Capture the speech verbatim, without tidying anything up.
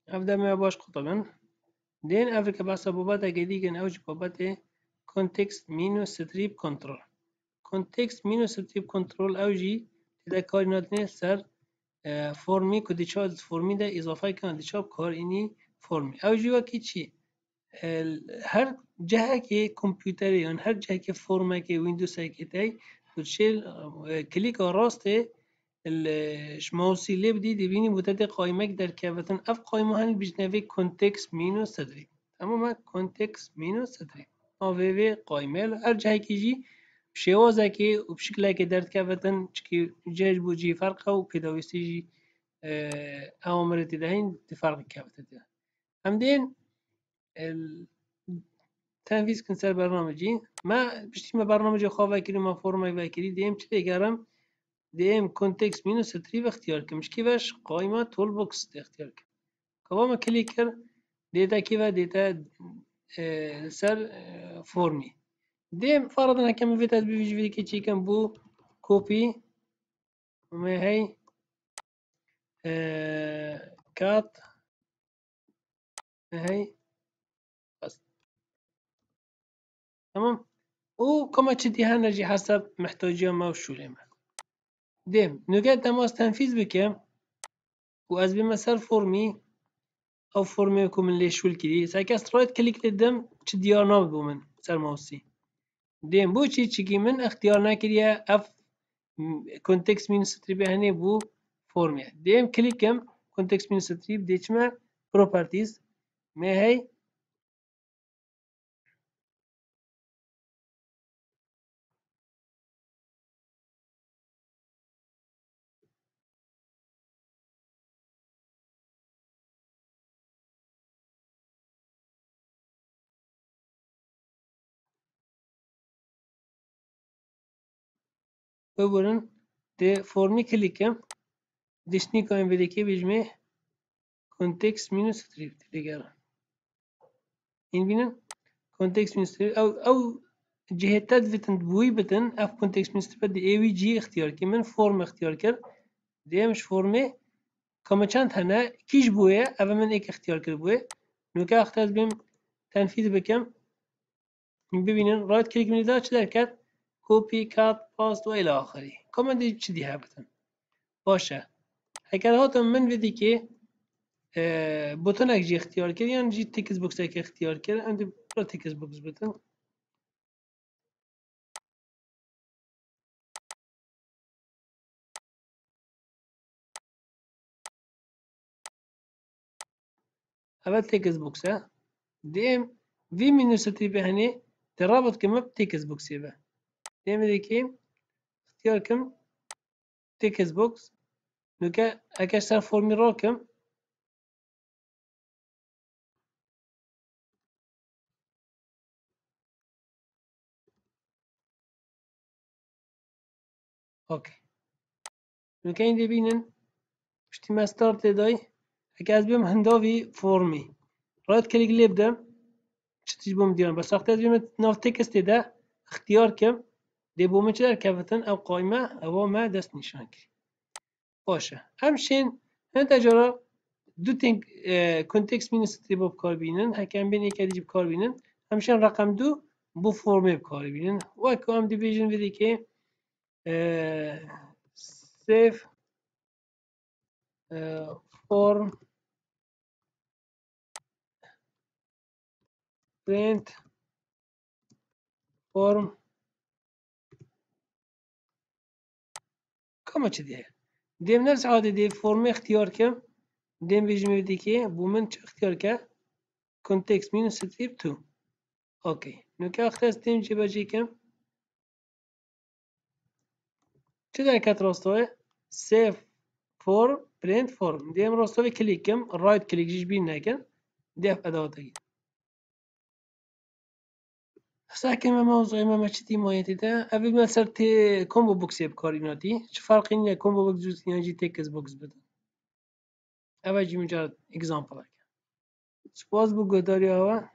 أبدأ ما باش قطبا دين أفريكا بس بابات جديد أوج بابات context minus strip control context minus strip control أوجي تدا كارنات سر فرمی کدی چاد فرمی ده اضافه کن دیشاب کار اینی فرمی اوجی وکی چی هر جهه که کامپیوتری یا هر جهه که فرمه که ویندوز که تای دوشیل کلیک راسته الموسی اللي بدي دبيني متى قائمة در كافتن اف قائمة هن بجنبي كونتكست مينو صدري تمام كونتكست مينو صدري او في في قائمة هر جهه که جي بشوازه که و بشكله که در كافتن چكي جاج بوجي فرقه و پیداوستی جي اوامر تدهين تفرق كافتن همدين تنفيذ كنسر برنامجي ما بشتي ما برنامج خواه وكري ما فورما وكري ديم چلي گرم ديم كونتكست مينو ستريف اختيار كم مش كيفاش قائمة تول بوكس اختيار كم كواما كليكر ديتا كيفا ديتا اه سر اه فورمي ديم فرضا كم فيتاس بيجي فيديكي چي كم بو كوبي وما هي اه كات ما هي بس تمام وكما تشدي هنرجي حسب محتاجية ما وشوليما ديم نوجد تماس تنفيذ بكم وأز بمثال فورمي أو فورمي يكون من ليش شول كذي سايكاست رايت كليك للدم تشديارنا بومن سر ماوسي ديم بو چي چيكي من اختيارنا كريا اف كونتكست مين ستريب هني بو فورمي ديم كليكم كونتكست مين ستريب ديشما بروبرتيز ما هي ببرن دي فورمي كليكم ديشني كاين بديكي بيجمه كونتكست مين ستريب تلقى این بینن کانتکست مینستر او او جهتات ویتن بوی بتن اف کانتکست مینستر بدی ایوی جی اختیار کی من فرم اختیار کرد دیمش فرمه کما چند هنه کیش بویه او من ایک اختیار کرد بویه نوکه اختیار بیم تنفیذ بکم ببینن رایت کلیک من دا چه در کرد کپی کات پاست و الی آخری کما دی چه دی ها بتن باشه اگر هاتم من بدی که بوتونك جي اختيار كده يعني جي تكس بوكس هيك اختيار كده عندي برا تكس بوكس بوتن اول تكس بوكس ها ديم في منو ستري بهني ترابط كم بتكس بوكس يبقى ديم ديكي اختيار كم تكس بوكس نوكا اكشتر فورمي راكم اوكي نوكا يندي بينن بشتي ما ستارت داي اكاز بيم هندوفي فورمي رايت كليك اللي يبدا شتيج بوم ديرن بس اختار بيم ناف تكست ده اختيار كم دي بوم چدر كفتن او قائمة او ما دست نشان كري باشه همشین هند اجارا دو تنگ کنتکست مین ستریب بکار بینن هکم بین یک دیجی بکار بینن همشین رقم دو بو فرمه بکار بینن و اکو هم دیویژن ویدی که سیف فرم print فرم کما چه دیه دیم نفس عادی دی فرم اختیار کم دیم ویژن ویدی که بو من چه اختیار که کنتکست مین ستریب تو اوکی نوکه اختیار دیم چه بجی کم چه در کت راستوه سیف فرم print فرم دیم راستوه کلیکم رایت کلیک جیش بین نکن دف ادواتگی ساكن ما موضوع ما مشتي مايتي ده أبي ما صرت كومبو بوكس بكاريناتي شو فرق إن كومبو بوكس جزء يعني تكس بوكس بدن أبى أجي مجرد إكزامبل سباز بقدر يا هوا